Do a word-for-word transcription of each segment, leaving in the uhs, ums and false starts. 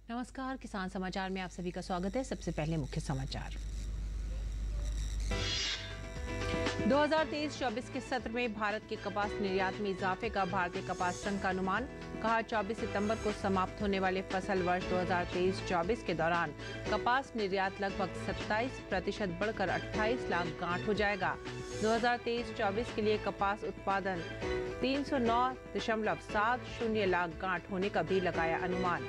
नमस्कार, किसान समाचार में आप सभी का स्वागत है। सबसे पहले मुख्य समाचार। दो हज़ार तेईस चौबीस के सत्र में भारत के कपास निर्यात में इजाफे का भारतीय कपास संघ का अनुमान। कहा, चौबीस सितंबर को समाप्त होने वाले फसल वर्ष दो हज़ार तेईस चौबीस के दौरान कपास निर्यात लगभग सत्ताईस प्रतिशत बढ़कर अट्ठाईस लाख गांठ हो जाएगा। दो हज़ार तेईस चौबीस के लिए कपास उत्पादन तीन सौ नौ दशमलव सात शून्य लाख गांठ होने का भी लगाया अनुमान।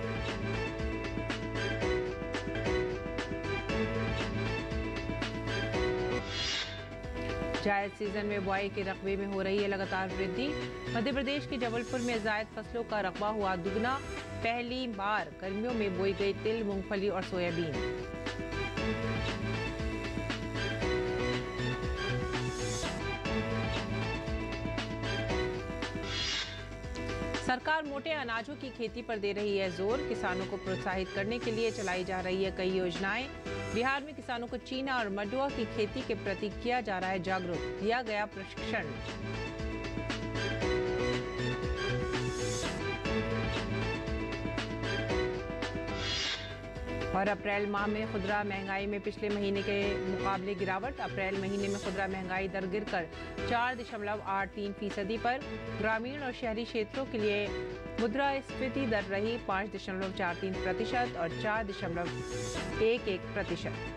जायद सीजन में बुआई के रकबे में हो रही है लगातार वृद्धि। मध्य प्रदेश के जबलपुर में जायद फसलों का रकबा हुआ दुगना। पहली बार गर्मियों में बोई गई तिल, मूंगफली और सोयाबीन। सरकार मोटे अनाजों की खेती पर दे रही है जोर। किसानों को प्रोत्साहित करने के लिए चलाई जा रही है कई योजनाएं। बिहार में किसानों को चीना और मडुआ की खेती के प्रति किया जा रहा है जागरूक। दिया गया प्रशिक्षण। और अप्रैल माह में खुदरा महंगाई में पिछले महीने के मुकाबले गिरावट। अप्रैल महीने में खुदरा महंगाई दर गिरकर चार दशमलव आठ तीन फीसदी पर। ग्रामीण और शहरी क्षेत्रों के लिए मुद्रास्फीति दर रही पाँच दशमलव चार तीन प्रतिशत और चार दशमलव एक एक प्रतिशत।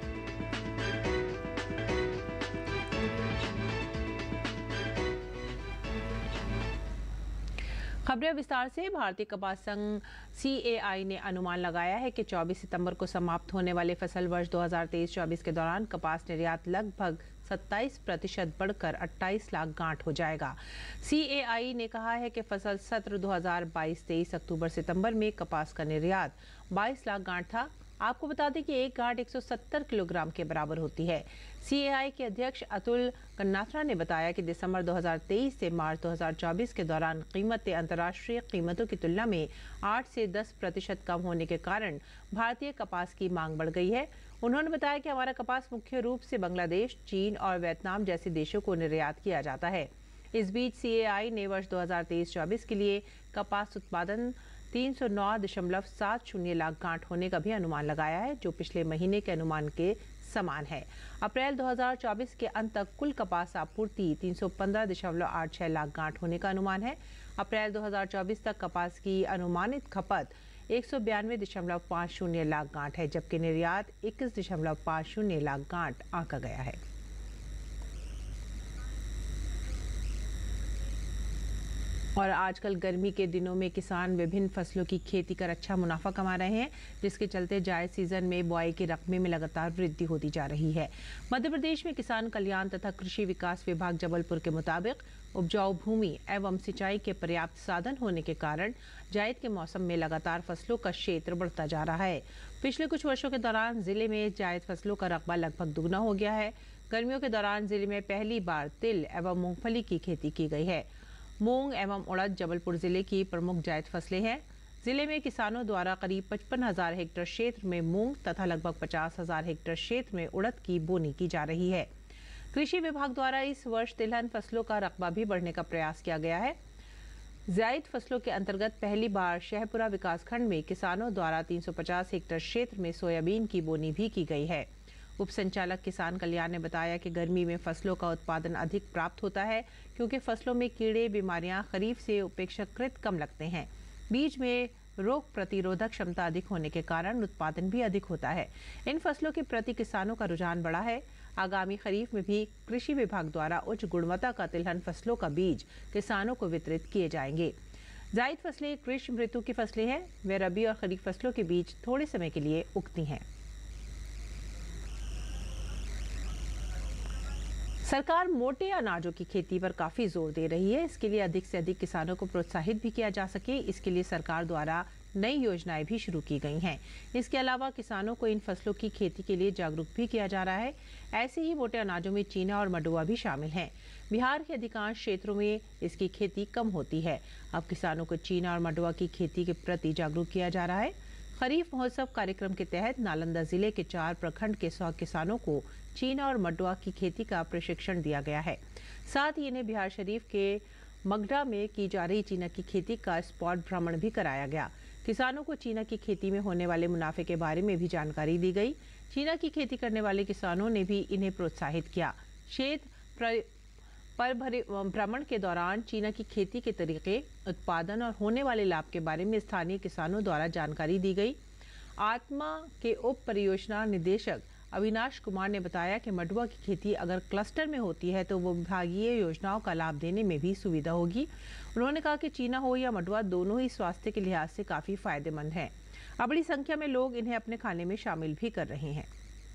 खबरें विस्तार से। भारतीय कपास संघ सी ए आई ने अनुमान लगाया है कि चौबीस सितंबर को समाप्त होने वाले फसल वर्ष दो हज़ार तेईस चौबीस के दौरान कपास निर्यात लगभग सत्ताईस प्रतिशत बढ़कर अट्ठाईस लाख गांठ हो जाएगा। सी ए आई ने कहा है कि फसल सत्र दो हज़ार बाईस तेईस अक्टूबर सितंबर में कपास का निर्यात बाईस लाख गांठ था। आपको बता दें कि एक गांठ एक सौ सत्तर किलोग्राम के बराबर होती है। सी ए आई के अध्यक्ष अतुल कन्नाथरा ने बताया कि दिसंबर दो हज़ार तेईस से मार्च दो हज़ार चौबीस के दौरान कीमतें अंतर्राष्ट्रीय कीमतों की तुलना में आठ से दस प्रतिशत कम होने के कारण भारतीय कपास की मांग बढ़ गई है। उन्होंने बताया कि हमारा कपास मुख्य रूप से बांग्लादेश, चीन और वियतनाम जैसे देशों को निर्यात किया जाता है। इस बीच सी ए आई ने वर्ष दो हज़ार तेईस चौबीस के लिए कपास उत्पादन तीन सौ नौ दशमलव सात शून्य लाख गांठ होने का भी अनुमान लगाया है, जो पिछले महीने के अनुमान के समान है। अप्रैल दो हज़ार चौबीस के अंत तक कुल कपास आपूर्ति तीन सौ पंद्रह दशमलव आठ छह लाख गांठ होने का अनुमान है। अप्रैल दो हज़ार चौबीस तक कपास की अनुमानित खपत एक सौ बयानवे दशमलव पाँच शून्य लाख गांठ है, जबकि निर्यात इक्कीस दशमलव पाँच शून्य लाख गांठ आंका गया है। और आजकल गर्मी के दिनों में किसान विभिन्न फसलों की खेती कर अच्छा मुनाफा कमा रहे हैं, जिसके चलते जायद सीजन में बुआई के रकबे में लगातार वृद्धि होती जा रही है। मध्य प्रदेश में किसान कल्याण तथा कृषि विकास विभाग जबलपुर के मुताबिक उपजाऊ भूमि एवं सिंचाई के पर्याप्त साधन होने के कारण जायद के मौसम में लगातार फसलों का क्षेत्र बढ़ता जा रहा है। पिछले कुछ वर्षों के दौरान जिले में जायद फसलों का रकबा लगभग दुगना हो गया है। गर्मियों के दौरान जिले में पहली बार तिल एवं मूंगफली की खेती की गई है। मूंग एवं उड़द जबलपुर जिले की प्रमुख जायद फसलें हैं। जिले में किसानों द्वारा करीब पचपन हजार हेक्टेयर क्षेत्र में मूंग तथा लगभग पचास हजार हेक्टेयर क्षेत्र में उड़द की बोनी की जा रही है। कृषि विभाग द्वारा इस वर्ष तिलहन फसलों का रकबा भी बढ़ने का प्रयास किया गया है। जायद फसलों के अंतर्गत पहली बार शहपुरा विकासखंड में किसानों द्वारा तीन सौ पचास हेक्टेयर क्षेत्र में सोयाबीन की बोनी भी की गई है। उप संचालक किसान कल्याण ने बताया कि गर्मी में फसलों का उत्पादन अधिक प्राप्त होता है, क्योंकि फसलों में कीड़े बीमारियां खरीफ से अपेक्षाकृत कम लगते हैं। बीज में रोग प्रतिरोधक क्षमता अधिक होने के कारण उत्पादन भी अधिक होता है। इन फसलों के प्रति किसानों का रुझान बढ़ा है। आगामी खरीफ में भी कृषि विभाग द्वारा उच्च गुणवत्ता का तिलहन फसलों का बीज किसानों को वितरित किए जाएंगे। जायद फसलें ग्रीष्म ऋतु की फसलें हैं। वे रबी और खरीफ फसलों के बीच थोड़े समय के लिए उगती हैं। सरकार मोटे अनाजों की खेती पर काफी जोर दे रही है। इसके लिए अधिक से अधिक किसानों को प्रोत्साहित भी किया जा सके, इसके लिए सरकार द्वारा नई योजनाएं भी शुरू की गई हैं। इसके अलावा किसानों को इन फसलों की खेती के लिए जागरूक भी किया जा रहा है। ऐसे ही मोटे अनाजों में चीना और मडुआ भी शामिल हैं। बिहार के अधिकांश क्षेत्रों में इसकी खेती कम होती है। अब किसानों को चीना और मडुआ की खेती के प्रति जागरूक किया जा रहा है। खरीफ महोत्सव कार्यक्रम के तहत नालंदा जिले के चार प्रखंड के सौ किसानों को चीना और मडुआ की खेती का प्रशिक्षण दिया गया है। साथ ही इन्हें बिहार शरीफ के मगड़ा में की जा रही चीना की खेती का स्पॉट भ्रमण भी कराया गया। किसानों को चीना की खेती में होने वाले मुनाफे के बारे में भी जानकारी दी गई। चीना की खेती करने वाले किसानों ने भी इन्हें प्रोत्साहित किया। क्षेत्र पर भ्रमण के दौरान चीना की खेती के तरीके, उत्पादन और होने वाले लाभ के बारे में स्थानीय किसानों द्वारा जानकारी दी गई। आत्मा के उप परियोजना निदेशक अविनाश कुमार ने बताया कि मडुआ की खेती अगर क्लस्टर में होती है तो वो विभागीय योजनाओं का लाभ देने में भी सुविधा होगी। उन्होंने कहा कि चीना हो या मडुआ, दोनों ही स्वास्थ्य के लिहाज से काफ़ी फायदेमंद हैं। अब बड़ी संख्या में लोग इन्हें अपने खाने में शामिल भी कर रहे हैं।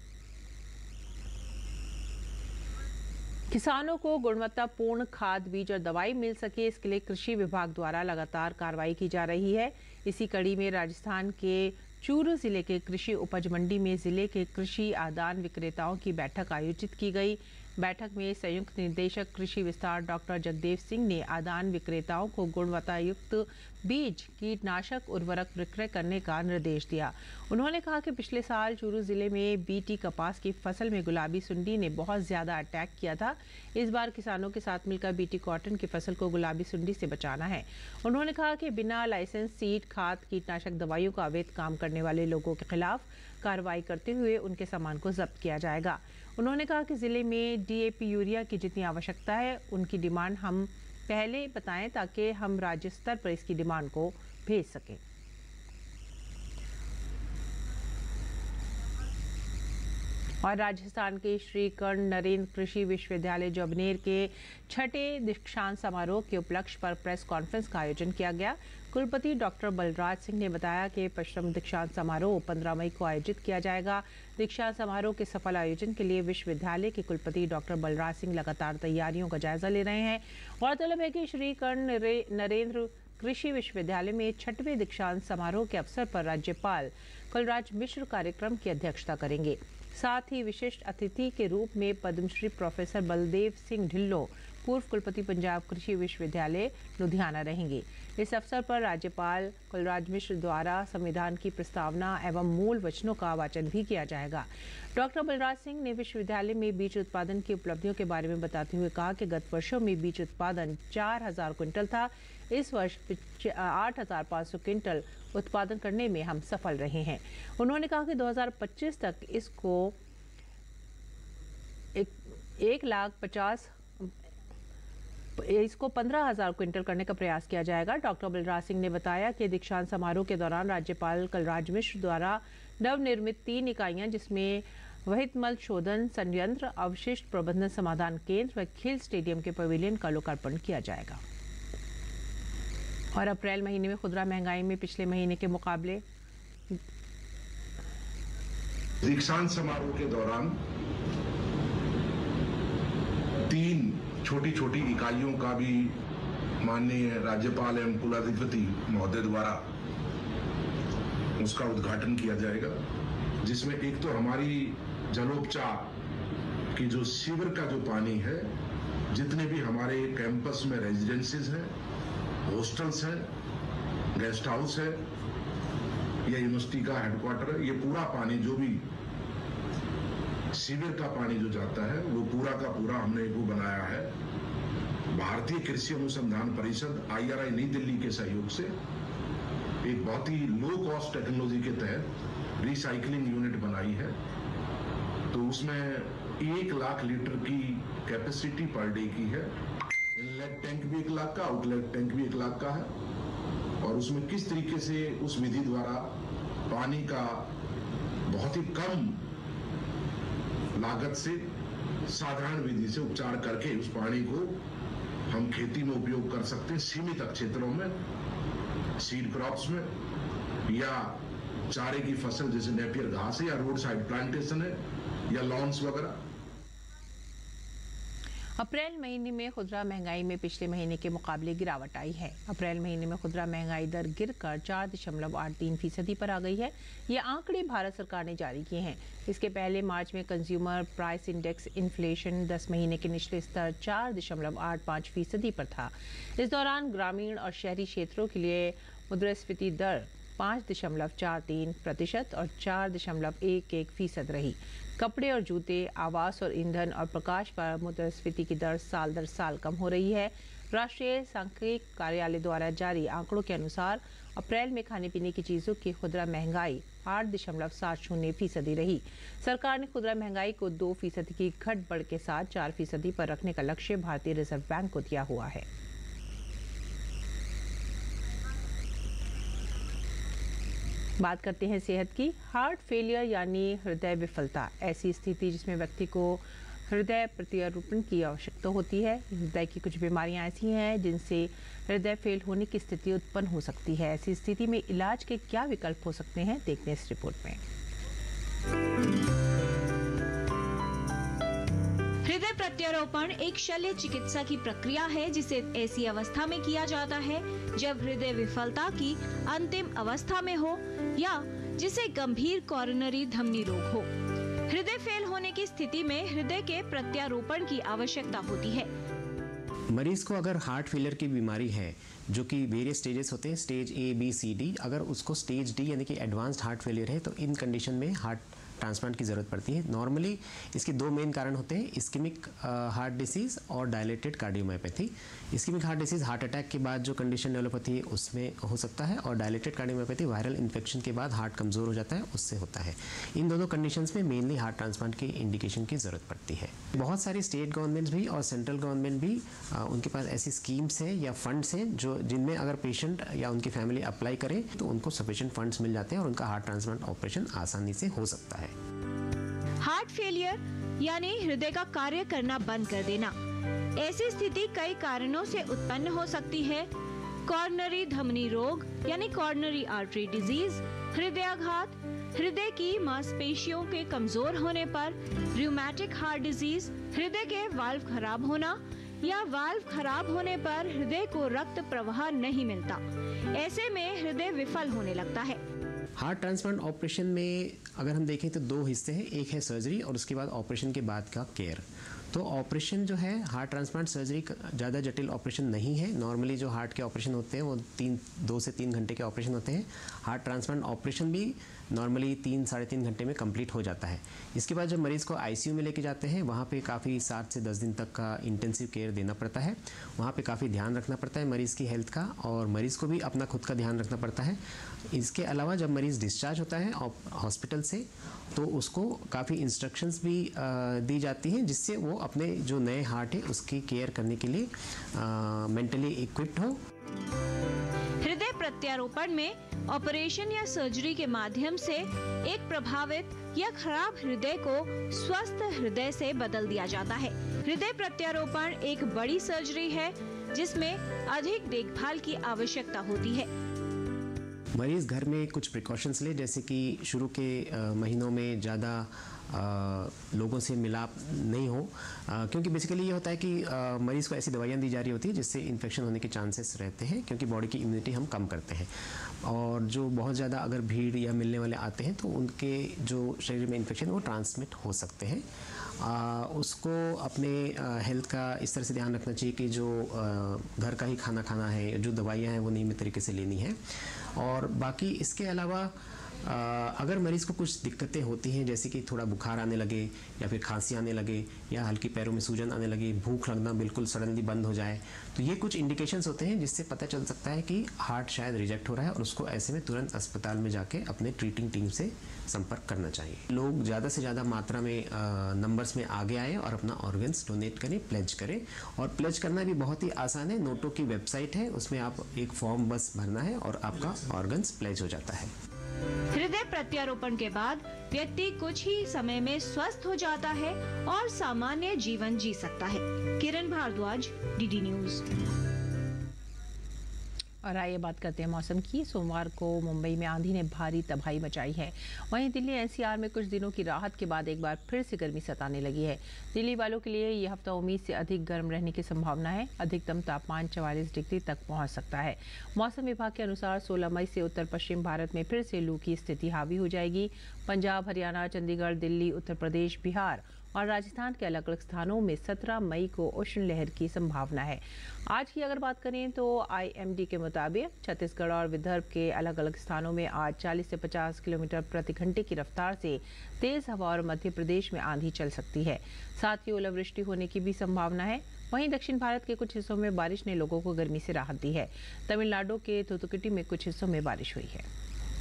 किसानों को गुणवत्तापूर्ण खाद, बीज और दवाई मिल सके, इसके लिए कृषि विभाग द्वारा लगातार कार्रवाई की जा रही है। इसी कड़ी में राजस्थान के चूरू जिले के कृषि उपज मंडी में जिले के कृषि आदान विक्रेताओं की बैठक आयोजित की गई। बैठक में संयुक्त निदेशक कृषि विस्तार डॉक्टर जगदेव सिंह ने आदान विक्रेताओं को गुणवत्तायुक्त बीज, कीटनाशक, उर्वरक विक्रय करने का निर्देश दिया। उन्होंने कहा कि पिछले साल चूरू जिले में बीटी कपास की फसल में गुलाबी सुंडी ने बहुत ज्यादा अटैक किया था। इस बार किसानों के साथ मिलकर बीटी कॉटन की फसल को गुलाबी सुंडी से बचाना है। उन्होंने कहा कि बिना लाइसेंस सीड, खाद, कीटनाशक दवाइयों का अवैध काम करने वाले लोगों के खिलाफ कार्रवाई करते हुए उनके सामान को जब्त किया जाएगा। उन्होंने कहा कि जिले में डीएपी, यूरिया की जितनी आवश्यकता है उनकी डिमांड हम पहले बताएं ताकि हम राज्य स्तर पर इसकी डिमांड को भेज सकें। और राजस्थान के श्री कर्ण नरेंद्र कृषि विश्वविद्यालय जोबनेर के छठे दीक्षांत समारोह के उपलक्ष्य पर प्रेस कॉन्फ्रेंस का आयोजन किया गया। कुलपति डॉक्टर बलराज सिंह ने बताया कि पश्चिम दीक्षांत समारोह पंद्रह मई को आयोजित किया जाएगा। दीक्षांत समारोह के सफल आयोजन के लिए विश्वविद्यालय के कुलपति डॉक्टर बलराज सिंह लगातार तैयारियों का जायजा ले रहे हैं। गौरतलब है कि श्री कर्ण नरेंद्र कृषि विश्वविद्यालय में छठवें दीक्षांत समारोह के अवसर पर राज्यपाल कलराज मिश्र कार्यक्रम की अध्यक्षता करेंगे। साथ ही विशिष्ट अतिथि के रूप में पद्मश्री प्रोफेसर बलदेव सिंह ढिल्लों, पूर्व कुलपति पंजाब कृषि विश्वविद्यालय लुधियाना रहेंगे। इस अवसर पर राज्यपाल कलराज मिश्र द्वारा संविधान की प्रस्तावना एवं मूल वचनों का वाचन भी किया जाएगा। डॉक्टर बलराज सिंह ने विश्वविद्यालय में बीज उत्पादन की उपलब्धियों के बारे में बताते हुए कहा कि गत वर्षों में बीज उत्पादन चार हजार क्विंटल था। इस वर्ष आठ हजार पाँच सौ क्विंटल उत्पादन करने में हम सफल रहे हैं। उन्होंने कहा कि दो हज़ार पच्चीस तक इसको एक, एक लाख पचास इसको पंद्रह हजार क्विंटल करने का प्रयास किया जाएगा। डॉक्टर बलराज सिंह ने बताया कि दीक्षांत समारोह के दौरान राज्यपाल कलराज मिश्र द्वारा नवनिर्मित तीन इकाइयां, जिसमें वहितमल शोधन संयंत्र, अवशिष्ट प्रबंधन समाधान केंद्र व खेल स्टेडियम के पवेलियन का लोकार्पण किया जाएगा। और अप्रैल महीने में खुदरा महंगाई में पिछले महीने के मुकाबले दीक्षांत समारोह के दौरान तीन छोटी छोटी इकाइयों का भी माननीय राज्यपाल एवं कुलाधिपति महोदय द्वारा उसका उद्घाटन किया जाएगा, जिसमें एक तो हमारी जलोपचार की जो सीवर का जो पानी है, जितने भी हमारे कैंपस में रेजिडेंसीज हैं, हॉस्टल्स हैं, गेस्ट हाउस है या यूनिवर्सिटी का हेडक्वार्टर है, ये पूरा पानी जो भी सीवर का पानी जो जाता है वो पूरा का पूरा हमने वो बनाया है। भारतीय कृषि अनुसंधान परिषद आई आर आई नई दिल्ली के सहयोग से एक बहुत ही लो कॉस्ट टेक्नोलॉजी के तहत रिसाइकलिंग यूनिट बनाई है। तो उसमें एक लाख लीटर की कैपेसिटी पर डे की है। इनलेट टैंक भी एक लाख का, आउटलेट टैंक भी एक लाख का है। और उसमें किस तरीके से उस विधि द्वारा पानी का बहुत ही कम लागत से साधारण विधि से उपचार करके उस पानी को हम खेती में उपयोग कर सकते हैं, सीमित क्षेत्रों में, सीड क्रॉप्स में, या चारे की फसल जैसे नेपियर घास है या रोड साइड प्लांटेशन है या लॉन्स वगैरह। अप्रैल महीने में खुदरा महंगाई में पिछले महीने के मुकाबले गिरावट आई है। अप्रैल महीने में खुदरा महंगाई दर गिरकर चार दशमलव आठ तीन फीसदी पर आ गई है। ये आंकड़े भारत सरकार ने जारी किए हैं। इसके पहले मार्च में कंज्यूमर प्राइस इंडेक्स इन्फ्लेशन दस महीने के निचले स्तर चार दशमलव आठ पाँच फीसदी पर था। इस दौरान ग्रामीण और शहरी क्षेत्रों के लिए मुद्रास्फीति दर पाँच दशमलव चार तीन प्रतिशत और चार दशमलव एक एक फीसद रही। कपड़े और जूते, आवास और ईंधन और प्रकाश पर मुद्रास्फीति की दर साल दर साल कम हो रही है। राष्ट्रीय सांख्यिकी कार्यालय द्वारा जारी आंकड़ों के अनुसार अप्रैल में खाने पीने की चीजों की खुदरा महंगाई आठ दशमलव सात शून्य फीसदी रही। सरकार ने खुदरा महंगाई को दो फीसदी की घट बढ़ के साथ चार फीसदी पर रखने का लक्ष्य भारतीय रिजर्व बैंक को दिया हुआ है। बात करते हैं सेहत की। हार्ट फेलियर यानी हृदय विफलता ऐसी स्थिति जिसमें व्यक्ति को हृदय प्रत्यारोपण की आवश्यकता होती है। हृदय की कुछ बीमारियां ऐसी हैं जिनसे हृदय फेल होने की स्थिति उत्पन्न हो सकती है। ऐसी स्थिति में इलाज के क्या विकल्प हो सकते हैं, देखते हैं इस रिपोर्ट में। हृदय प्रत्यारोपण एक शल्य चिकित्सा की प्रक्रिया है जिसे ऐसी अवस्था में किया जाता है जब हृदय विफलता की अंतिम अवस्था में हो या जिसे गंभीर कॉरोनरी धमनी रोग हो। हृदय फेल होने की स्थिति में हृदय के प्रत्यारोपण की आवश्यकता होती है। मरीज को अगर हार्ट फेलियर की बीमारी है जो कि वेरियस स्टेजेस होते हैं, stage A B C D, अगर उसको स्टेज डी यानी कि एडवांस्ड हार्ट फेलियर है तो इन कंडीशन में हार्ट ट्रांसप्लांट की ज़रूरत पड़ती है। नॉर्मली इसके दो मेन कारण होते हैं, इस्केमिक हार्ट डिसीज़ और dilated cardiomyopathy. Ischemic heart disease heart attack के बाद जो कंडीशन डेवलप होती है उसमें हो सकता है, और डायलेटेड कार्डियोमायोपैथी वायरल इन्फेक्शन के बाद हार्ट कमज़ोर हो जाता है उससे होता है। इन दोनों कंडीशंस में मेनली हार्ट ट्रांसप्लांट की इंडिकेशन की ज़रूरत पड़ती है। बहुत सारी स्टेट गवर्नमेंट्स भी और सेंट्रल गवर्नमेंट भी आ, उनके पास ऐसी स्कीम्स हैं या फंड्स हैं जो जिनमें अगर पेशेंट या उनकी फैमिली अप्लाई करें तो उनको सफिशिएंट फंड्स मिल जाते हैं और उनका हार्ट ट्रांसप्लांट ऑपरेशन आसानी से हो सकता है। हार्ट फेलियर यानी हृदय का कार्य करना बंद कर देना। ऐसी स्थिति कई कारणों से उत्पन्न हो सकती है। कॉर्नरी धमनी रोग यानी कॉर्नरी आर्टरी डिजीज, हृदयाघात, हृदय की मांसपेशियों के कमजोर होने पर, रूमेटिक हार्ट डिजीज, हृदय के वाल्व खराब होना या वाल्व खराब होने पर हृदय को रक्त प्रवाह नहीं मिलता। ऐसे में हृदय विफल होने लगता है। हार्ट ट्रांसप्लांट ऑपरेशन में अगर हम देखें तो दो हिस्से हैं, एक है सर्जरी और उसके बाद ऑपरेशन के बाद का केयर। तो ऑपरेशन जो है हार्ट ट्रांसप्लांट सर्जरी ज़्यादा जटिल ऑपरेशन नहीं है। नॉर्मली जो हार्ट के ऑपरेशन होते हैं वो तीन दो से तीन घंटे के ऑपरेशन होते हैं। हार्ट ट्रांसप्लांट ऑपरेशन भी नॉर्मली तीन साढ़े तीन घंटे में कंप्लीट हो जाता है। इसके बाद जब मरीज़ को आईसीयू में लेके जाते हैं वहाँ पे काफ़ी सात से दस दिन तक का इंटेंसिव केयर देना पड़ता है। वहाँ पे काफ़ी ध्यान रखना पड़ता है मरीज़ की हेल्थ का, और मरीज़ को भी अपना खुद का ध्यान रखना पड़ता है। इसके अलावा जब मरीज़ डिस्चार्ज होता है हॉस्पिटल से तो उसको काफ़ी इंस्ट्रक्शंस भी दी जाती हैं जिससे वो अपने जो नए हार्ट है उसकी केयर करने के लिए मेंटली इक्विप्ड हो। हृदय प्रत्यारोपण में ऑपरेशन या सर्जरी के माध्यम से एक प्रभावित या खराब हृदय को स्वस्थ हृदय से बदल दिया जाता है। हृदय प्रत्यारोपण एक बड़ी सर्जरी है जिसमें अधिक देखभाल की आवश्यकता होती है। मरीज़ घर में कुछ प्रिकॉशंस ले, जैसे कि शुरू के महीनों में ज़्यादा लोगों से मिलाप नहीं हो, आ, क्योंकि बेसिकली ये होता है कि आ, मरीज़ को ऐसी दवाइयाँ दी जा रही होती है जिससे इन्फेक्शन होने के चांसेस रहते हैं, क्योंकि बॉडी की इम्यूनिटी हम कम करते हैं। और जो बहुत ज़्यादा अगर भीड़ या मिलने वाले आते हैं तो उनके जो शरीर में इन्फेक्शन वो ट्रांसमिट हो सकते हैं। आ, उसको अपने हेल्थ का इस तरह से ध्यान रखना चाहिए कि जो आ, घर का ही खाना खाना है, जो दवाइयाँ हैं वो नियमित तरीके से लेनी है। और बाकी इसके अलावा आ, अगर मरीज़ को कुछ दिक्कतें होती हैं जैसे कि थोड़ा बुखार आने लगे या फिर खांसी आने लगे या हल्की पैरों में सूजन आने लगे, भूख लगना बिल्कुल सडनली बंद हो जाए, तो ये कुछ इंडिकेशंस होते हैं जिससे पता चल सकता है कि हार्ट शायद रिजेक्ट हो रहा है और उसको ऐसे में तुरंत अस्पताल में जाके अपने ट्रीटिंग टीम से संपर्क करना चाहिए। लोग ज़्यादा से ज़्यादा मात्रा में नंबर्स में आगे आए और अपना ऑर्गन्स डोनेट करें, प्लेज करें। और प्लेज करना भी बहुत ही आसान है। नोटो की वेबसाइट है, उसमें आप एक फॉर्म बस भरना है और आपका ऑर्गन्स प्लेज हो जाता है। हृदय प्रत्यारोपण के बाद व्यक्ति कुछ ही समय में स्वस्थ हो जाता है और सामान्य जीवन जी सकता है। Kiran Bhardwaj, DD news. और आइए बात करते हैं मौसम की। सोमवार को मुंबई में आंधी ने भारी तबाही मचाई है। वहीं दिल्ली एनसीआर में कुछ दिनों की राहत के बाद एक बार फिर से गर्मी सताने लगी है। दिल्ली वालों के लिए यह हफ्ता उम्मीद से अधिक गर्म रहने की संभावना है। अधिकतम तापमान चवालीस डिग्री तक पहुंच सकता है। मौसम विभाग के अनुसार सोलह मई से उत्तर पश्चिम भारत में फिर से लू की स्थिति हावी हो जाएगी। पंजाब, हरियाणा, चंडीगढ़, दिल्ली, उत्तर प्रदेश, बिहार और राजस्थान के अलग अलग स्थानों में सत्रह मई को उष्ण लहर की संभावना है। आज की अगर बात करें तो आईएमडी के मुताबिक छत्तीसगढ़ और विदर्भ के अलग अलग स्थानों में आज चालीस से पचास किलोमीटर प्रति घंटे की रफ्तार से तेज हवा और मध्य प्रदेश में आंधी चल सकती है। साथ ही ओलावृष्टि होने की भी संभावना है। वहीं दक्षिण भारत के कुछ हिस्सों में बारिश ने लोगों को गर्मी से राहत दी है। तमिलनाडु के थूथुकुडी में कुछ हिस्सों में बारिश हुई है।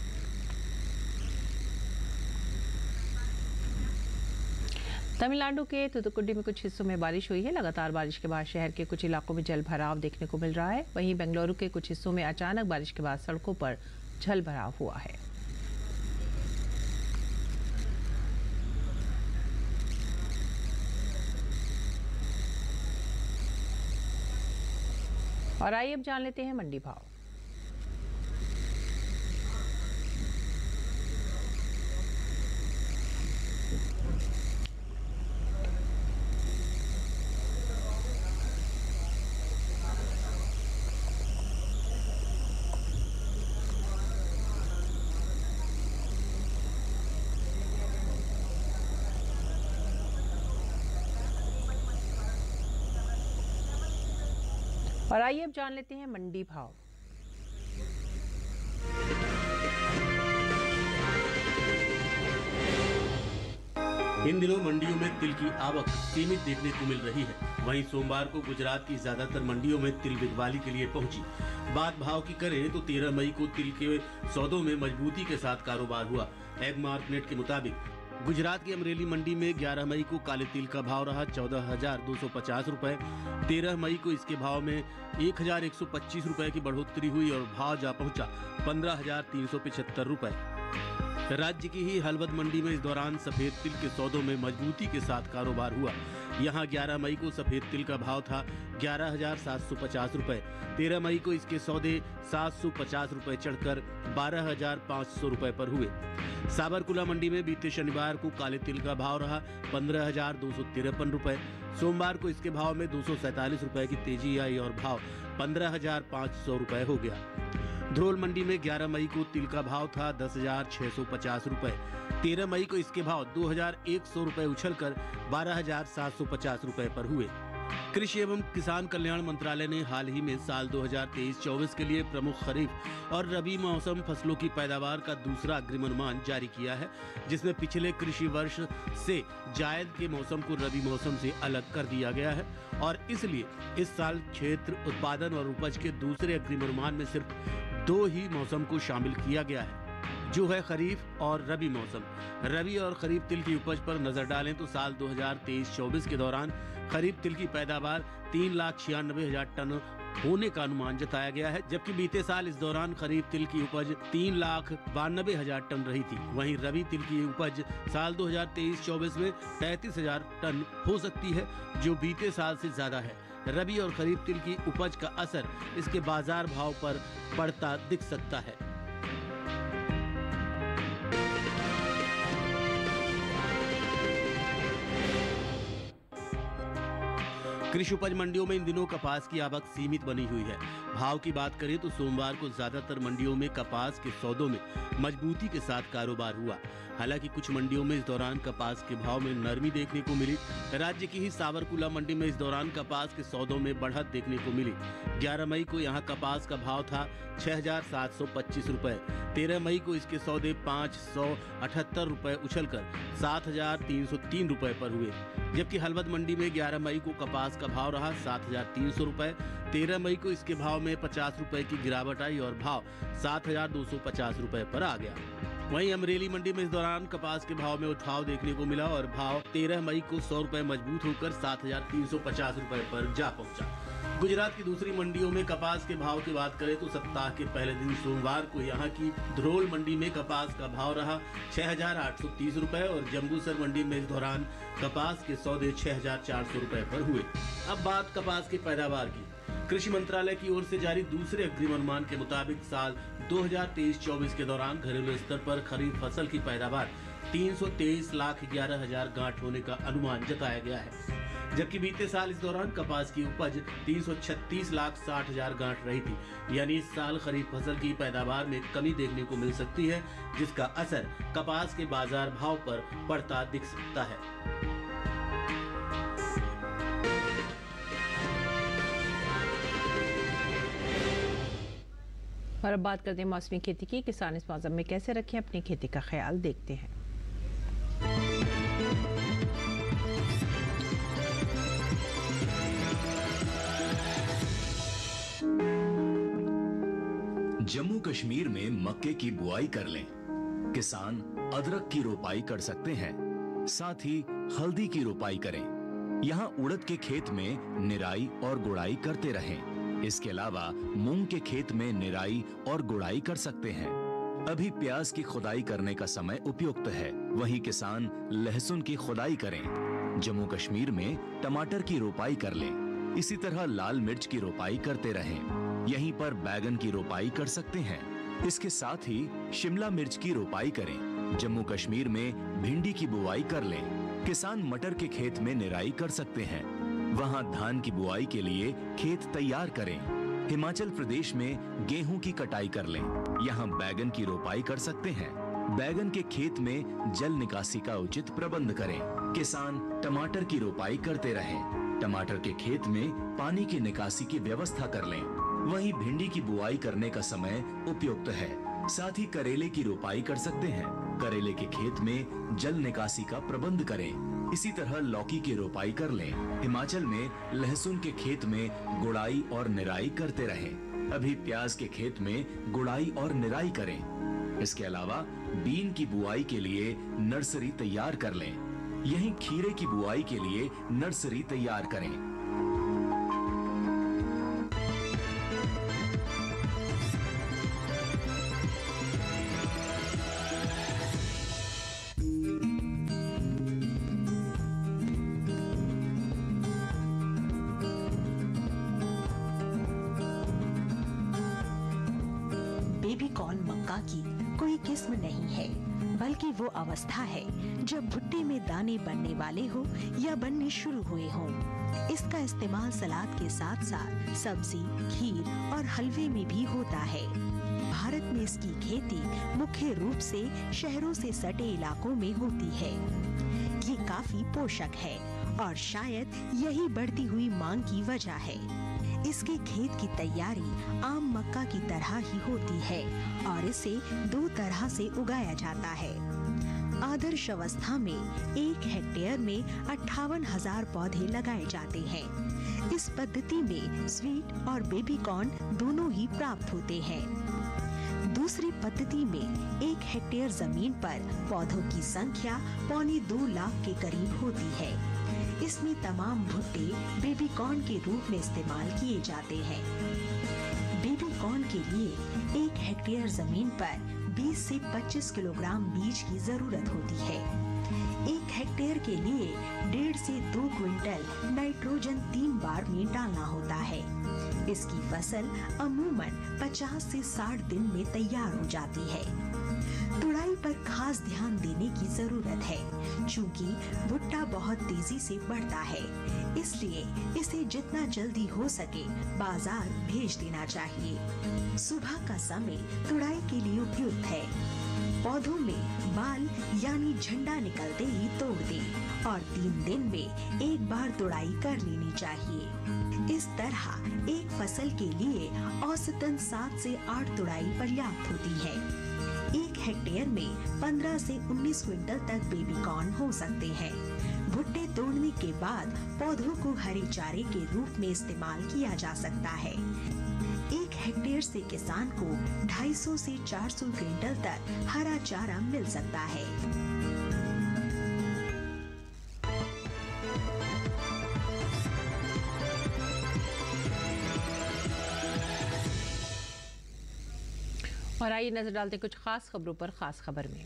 तमिलनाडु के थूथुकुडी में कुछ हिस्सों में बारिश हुई है। लगातार बारिश के बाद शहर के कुछ इलाकों में जल भराव देखने को मिल रहा है। वहीं बेंगलुरु के कुछ हिस्सों में अचानक बारिश के बाद सड़कों पर जल भराव हुआ है। और आइए अब जान लेते हैं मंडी भाव। और आइए अब जान लेते हैं मंडी भाव। इन दिनों मंडियों में तिल की आवक सीमित देखने को मिल रही है। वहीं सोमवार को गुजरात की ज्यादातर मंडियों में तिल बिकवाली के लिए पहुंची। बात भाव की करें तो तेरह मई को तिल के सौदों में मजबूती के साथ कारोबार हुआ। एग मार्केट के मुताबिक गुजरात की अमरेली मंडी में ग्यारह मई को काले तिल का भाव रहा चौदह हजार दो सौ पचास रुपए। तेरह मई को इसके भाव में एक हजार एक सौ पच्चीस रुपए की बढ़ोतरी हुई और भाव जा पहुंचा पंद्रह हजार तीन सौ पिछहत्तर रुपए। राज्य की ही हलवद मंडी में इस दौरान सफेद तिल के सौदों में मजबूती के साथ कारोबार हुआ। यहां ग्यारह मई को सफेद तिल का भाव था ग्यारह हजार सात सौ पचास रुपए। तेरह मई को इसके सौदे सात सौ पचास रुपए चढ़कर बारह हजार पाँच सौ रुपए पर हुए। साबरकुला मंडी में बीते शनिवार को काले तिल का भाव रहा पंद्रह हजार दो सौ तिरपन रुपए। सोमवार को इसके भाव में दो सौ सैतालीस रुपए की तेजी आई और भाव पंद्रह हजार पाँच सौ रुपए हो गया। ध्रोल मंडी में ग्यारह मई को तिल का भाव था दस हजार छह सौ पचास रुपए। तेरह मई को इसके भाव दो हजार एक सौ रुपए उछलकर बारह हजार सात सौ पचास रुपए पर हुए। कृषि एवं किसान कल्याण मंत्रालय ने हाल ही में साल दो हजार तेईस चौबीस के लिए प्रमुख खरीफ और रबी मौसम फसलों की पैदावार का दूसरा अग्रिम अनुमान जारी किया है, जिसमें पिछले कृषि वर्ष से जायद के मौसम को रबी मौसम से अलग कर दिया गया है और इसलिए इस साल क्षेत्र उत्पादन और उपज के दूसरे अग्रिम अनुमान में सिर्फ दो ही मौसम को शामिल किया गया है, जो है खरीफ और रबी मौसम। रबी और खरीफ तिल की उपज पर नजर डालें तो साल दो हजार तेईस चौबीस के दौरान खरीफ तिल की पैदावार तीन लाख छियानवे हजार टन होने का अनुमान जताया गया है, जबकि बीते साल इस दौरान खरीफ तिल की उपज तीन लाख बानबे हजार टन रही थी। वहीं रबी तिल की उपज साल दो हजार तेईस चौबीस में तैंतीस हजार टन हो सकती है, जो बीते साल से ज्यादा है। रबी और खरीफ तिल की उपज का असर इसके बाजार भाव पर पड़ता दिख सकता है। कृषि उपज मंडियों में इन दिनों कपास की आवक सीमित बनी हुई है। भाव की बात करें तो सोमवार को ज्यादातर मंडियों में कपास के सौदों में मजबूती के साथ कारोबार हुआ। हालांकि कुछ मंडियों में इस दौरान कपास के भाव में नरमी देखने को मिली। राज्य की ही सावरकुला मंडी में इस दौरान कपास के सौदों में बढ़त देखने को मिली। ग्यारह मई को यहां कपास का भाव था छह हजार सात सौ पच्चीस रुपए। तेरह मई को इसके सौदे पाँच सौ अठहत्तर रुपए उछलकर सात हजार तीन सौ तीन रुपए पर हुए, जबकि हलवद मंडी में ग्यारह मई को कपास का भाव रहा सात हजार तीन सौ रुपए। तेरह मई को इसके भाव में पचास रुपए की गिरावट आई और भाव सात हजार दो सौ पचास रुपए पर आ गया। वहीं अमरेली मंडी में इस दौरान कपास के भाव में उठाव देखने को मिला और भाव तेरह मई को सौ रुपए मजबूत होकर सात हजार तीन सौ पचास रुपए पर जा पहुंचा। गुजरात की दूसरी मंडियों में कपास के भाव की बात करें तो सप्ताह के पहले दिन सोमवार को यहां की ध्रोल मंडी में कपास का भाव रहा छह हजार आठ सौ तीस रुपए और जम्बूसर मंडी में इस दौरान कपास के सौदे छह हजार चार सौ रुपए पर हुए। अब बात कपास की पैदावार की। कृषि मंत्रालय की ओर से जारी दूसरे अग्रिम अनुमान के मुताबिक साल दो हजार तेईस चौबीस के दौरान घरेलू स्तर पर खरीफ फसल की पैदावार तीन सौ तेईस लाख ग्यारह हजार गांठ होने का अनुमान जताया गया है, जबकि बीते साल इस दौरान कपास की उपज तीन सौ छत्तीस लाख साठ हजार गांठ रही थी। यानी इस साल खरीफ फसल की पैदावार में कमी देखने को मिल सकती है, जिसका असर कपास के बाजार भाव पर पड़ता दिख सकता है। और अब बात करते हैं मौसमी खेती की। किसान इस मौसम में कैसे रखें अपनी खेती का ख्याल, देखते हैं। जम्मू कश्मीर में मक्के की बुआई कर लें। किसान अदरक की रोपाई कर सकते हैं, साथ ही हल्दी की रोपाई करें। यहाँ उड़द के खेत में निराई और गुड़ाई करते रहें। इसके अलावा मूंग के खेत में निराई और गुड़ाई कर सकते हैं। अभी प्याज की खुदाई करने का समय उपयुक्त है, वहीं किसान लहसुन की खुदाई करें। जम्मू कश्मीर में टमाटर की रोपाई कर लें। इसी तरह लाल मिर्च की रोपाई करते रहें। यहीं पर बैगन की रोपाई कर सकते हैं। इसके साथ ही शिमला मिर्च की रोपाई करें। जम्मू कश्मीर में भिंडी की बुआई कर लें। किसान मटर के खेत में निराई कर सकते हैं। वहां धान की बुआई के लिए खेत तैयार करें। हिमाचल प्रदेश में गेहूं की कटाई कर लें। यहाँ बैगन की रोपाई कर सकते हैं। बैगन के खेत में जल निकासी का उचित प्रबंध करें। किसान टमाटर की रोपाई करते रहें। टमाटर के खेत में पानी की निकासी की व्यवस्था कर लें। वहीं भिंडी की बुआई करने का समय उपयुक्त है। साथ ही करेले की रोपाई कर सकते हैं। करेले के खेत में जल निकासी का प्रबंध करें। इसी तरह लौकी की रोपाई कर लें। हिमाचल में लहसुन के खेत में गुड़ाई और निराई करते रहें। अभी प्याज के खेत में गुड़ाई और निराई करें। इसके अलावा बीन की बुआई के लिए नर्सरी तैयार कर लें। यहीं खीरे की बुआई के लिए नर्सरी तैयार करें। बेबी कॉर्न मक्का की कोई किस्म नहीं है, बल्कि वो अवस्था है जब भुट्टे में दाने बनने वाले हो या बनने शुरू हुए हों। इसका इस्तेमाल सलाद के साथ साथ सब्जी, खीर और हलवे में भी होता है। भारत में इसकी खेती मुख्य रूप से शहरों से सटे इलाकों में होती है। ये काफी पोषक है और शायद यही बढ़ती हुई मांग की वजह है। इसके खेत की तैयारी आम मक्का की तरह ही होती है और इसे दो तरह से उगाया जाता है। आदर्श अवस्था में एक हेक्टेयर में अट्ठावन हजार पौधे लगाए जाते हैं। इस पद्धति में स्वीट और बेबी कॉर्न दोनों ही प्राप्त होते हैं। दूसरी पद्धति में एक हेक्टेयर जमीन पर पौधों की संख्या पौने दो लाख के करीब होती है। इसमें तमाम भुट्टे बेबी कॉर्न के रूप में इस्तेमाल किए जाते हैं। बेबी कॉर्न के लिए एक हेक्टेयर जमीन पर बीस से पच्चीस किलोग्राम बीज की जरूरत होती है। एक हेक्टेयर के लिए डेढ़ से दो क्विंटल नाइट्रोजन तीन बार में डालना होता है। इसकी फसल अमूमन पचास से साठ दिन में तैयार हो जाती है। तुड़ाई पर खास ध्यान देने की जरूरत है, क्योंकि भुट्टा बहुत तेजी से बढ़ता है, इसलिए इसे जितना जल्दी हो सके बाजार भेज देना चाहिए। सुबह का समय तुड़ाई के लिए उपयुक्त है। पौधों में बाल यानी झंडा निकलते ही तोड़ दें और तीन दिन में एक बार तुड़ाई कर लेनी चाहिए। इस तरह एक फसल के लिए औसतन सात से आठ तुड़ाई पर्याप्त होती है। एक हेक्टेयर में पंद्रह से उन्नीस क्विंटल तक बेबी कॉर्न हो सकते हैं। भुट्टे तोड़ने के बाद पौधों को हरे चारे के रूप में इस्तेमाल किया जा सकता है। एक हेक्टेयर से किसान को दो सौ पचास से चार सौ क्विंटल तक हरा चारा मिल सकता है। और आइए नजर डालते कुछ खास खबरों पर। खास खबर में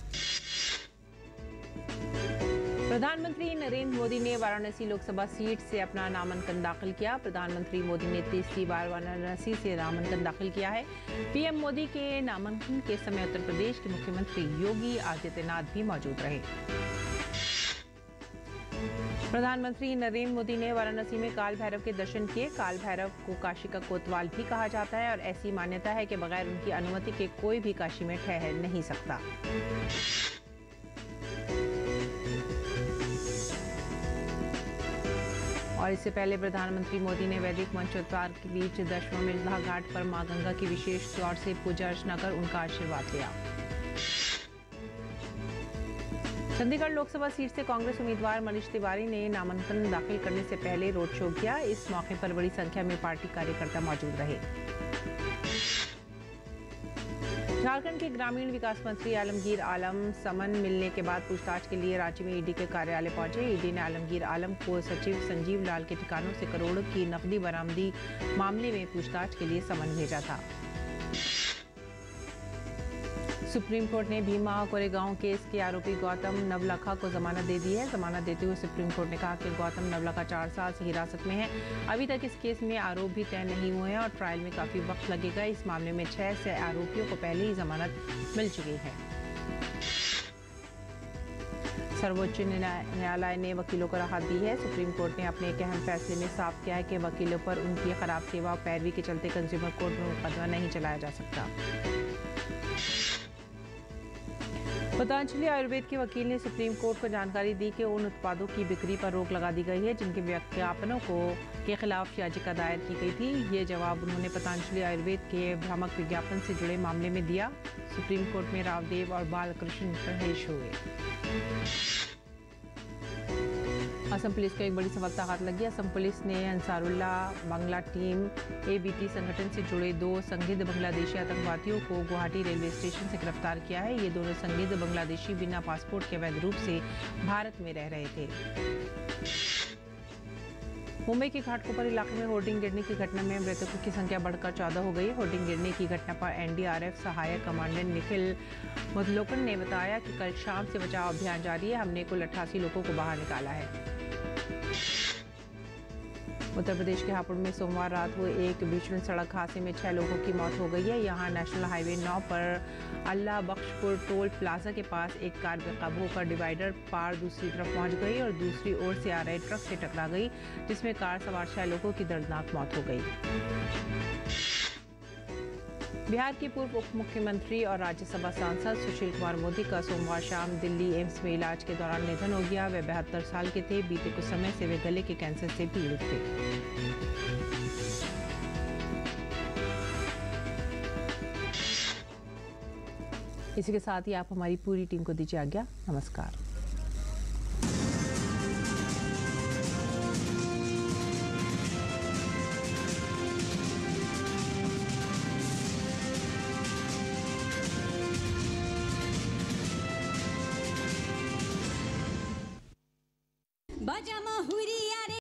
प्रधानमंत्री नरेंद्र मोदी ने वाराणसी लोकसभा सीट से अपना नामांकन दाखिल किया। प्रधानमंत्री मोदी ने तीसरी बार वाराणसी से नामांकन दाखिल किया है। पीएम मोदी के नामांकन के समय उत्तर प्रदेश के मुख्यमंत्री योगी आदित्यनाथ भी मौजूद रहे। प्रधानमंत्री नरेंद्र मोदी ने वाराणसी में काल भैरव के दर्शन किए। काल भैरव को काशी का कोतवाल भी कहा जाता है और ऐसी मान्यता है कि बगैर उनकी अनुमति के कोई भी काशी में ठहर नहीं सकता। और इससे पहले प्रधानमंत्री मोदी ने वैदिक मंचोद्वार के बीच दशाश्वमेध घाट पर मां गंगा की विशेष तौर से पूजा अर्चना कर उनका आशीर्वाद लिया। चंडीगढ़ लोकसभा सीट से कांग्रेस उम्मीदवार मनीष तिवारी ने नामांकन दाखिल करने से पहले रोड शो किया। इस मौके पर बड़ी संख्या में पार्टी कार्यकर्ता मौजूद रहे। झारखंड के ग्रामीण विकास मंत्री आलमगीर आलम समन मिलने के बाद पूछताछ के लिए रांची में ईडी के कार्यालय पहुंचे। ईडी ने आलमगीर आलम को सचिव संजीव लाल के ठिकानों से करोड़ों की नकदी बरामदी मामले में पूछताछ के लिए समन भेजा था। सुप्रीम कोर्ट ने भीमा कोरेगांव केस के आरोपी गौतम नवलखा को जमानत दे दी है। जमानत देते हुए सुप्रीम कोर्ट ने कहा कि गौतम नवलखा चार साल से हिरासत में है। अभी तक इस केस में आरोप भी तय नहीं हुए हैं और ट्रायल में काफी वक्त लगेगा। इस मामले में छह से आरोपियों को पहले ही जमानत मिल चुकी है। सर्वोच्च न्यायालय ने वकीलों को राहत दी है। सुप्रीम कोर्ट ने अपने एक अहम फैसले में साफ किया है कि वकीलों पर उनकी खराब सेवा और पैरवी के चलते कंज्यूमर कोर्ट में मुकदमा नहीं चलाया जा सकता। पतंजलि आयुर्वेद के वकील ने सुप्रीम कोर्ट को जानकारी दी कि उन उत्पादों की बिक्री पर रोक लगा दी गई है जिनके विज्ञापनों को के खिलाफ याचिका दायर की गई थी। ये जवाब उन्होंने पतंजलि आयुर्वेद के भ्रामक विज्ञापन से जुड़े मामले में दिया। सुप्रीम कोर्ट में रावदेव और बालकृष्ण पेश हुए। असम पुलिस को एक बड़ी सफलता हाथ लगी। असम पुलिस ने अंसारुल्लाह बांग्ला टीम एबीटी संगठन से जुड़े दो संदिग्ध बांग्लादेशी आतंकवादियों को गुवाहाटी रेलवे स्टेशन से गिरफ्तार किया है। ये दोनों संदिग्ध बांग्लादेशी बिना पासपोर्ट के अवैध रूप से भारत में रह रहे थे। मुंबई के घाटकोपर इलाके में होर्डिंग गिरने की घटना में मृतकों की संख्या बढ़कर चौदह हो गई। होर्डिंग गिरने की घटना पर एनडीआरएफ सहायक कमांडेंट निखिल मुदलोकन ने बताया कि कल शाम से बचाव अभियान जारी है। हमने कुल अट्ठासी लोगों को बाहर निकाला है। उत्तर प्रदेश के हापुड़ में सोमवार रात हुए एक भीषण सड़क हादसे में छह लोगों की मौत हो गई है। यहाँ नेशनल हाईवे नौ पर अल्लाह बख्शपुर टोल प्लाजा के पास एक कार बेकाबू होकर डिवाइडर पार दूसरी तरफ पहुंच गई और दूसरी ओर से आ रहे ट्रक से टकरा गई, जिसमें कार सवार छह लोगों की दर्दनाक मौत हो गई। बिहार के पूर्व उप मुख्यमंत्री और राज्यसभा सांसद सुशील कुमार मोदी का सोमवार शाम दिल्ली एम्स में इलाज के दौरान निधन हो गया। वे बहत्तर साल के थे। बीते कुछ समय से वे गले के कैंसर से पीड़ित थे। इसी के साथ ही आप हमारी पूरी टीम को दीजिए आज्ञा। नमस्कार। बाजा माहुरी